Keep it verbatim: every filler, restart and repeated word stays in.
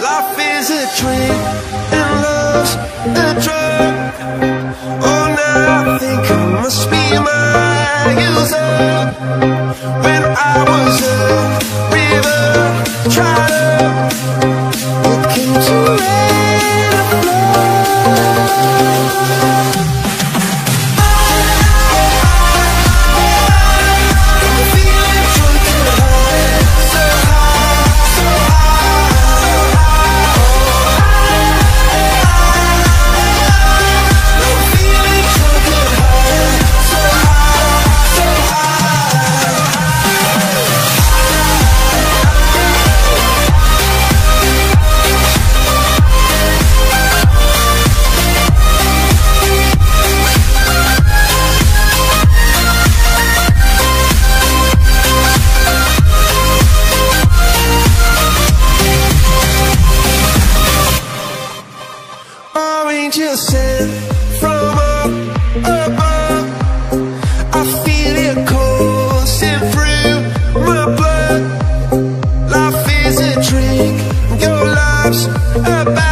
Life is a dream and love's a drug. Oh, now I think I must be my user. When I was a river, tried up, it came to rain and flood. Angels sent from up above. I feel it coursing through my blood. Life is a drink, your love's a bad.